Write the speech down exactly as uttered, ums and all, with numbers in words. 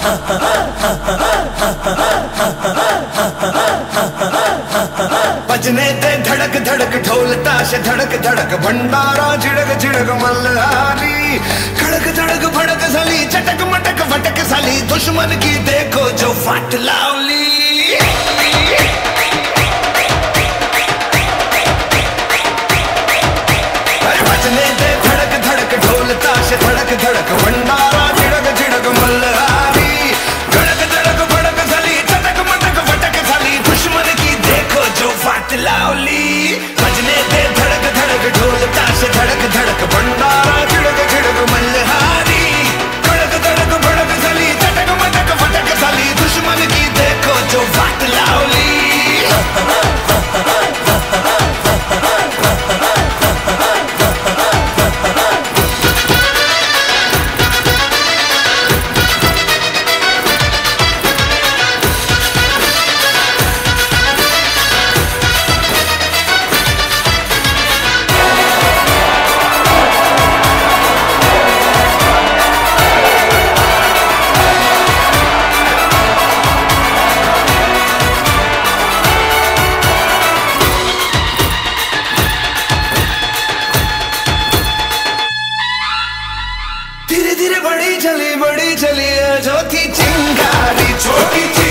बजने ते धड़क धड़क ढोल ताश धड़क धड़क भंडारा झिड़क झिड़क मल्हारी खड़क धड़क भड़क साली चटक मटक फटक साली दुश्मन की देखो जो फाट लावली। बजने ते धड़क धड़क ढोल ताश धड़क धड़क भंडारा झिड़क झिड़क मल्हारी खड़क धड़क भड़क साली चटक मटक फटक साली दुश्मन की देखो जो फाट लावली। बजने ते धड़क धड़क ढोल ताश धड़क धड़क भंडारा झिड़क झिड़क मल्हारी खड़क धड़क भड़क साली चटक मटक फटक साली दुश्मन की देखो जो फाट लावली। धीरे धीरे बड़ी चली बड़ी चली जो थी चिंगारी छोटी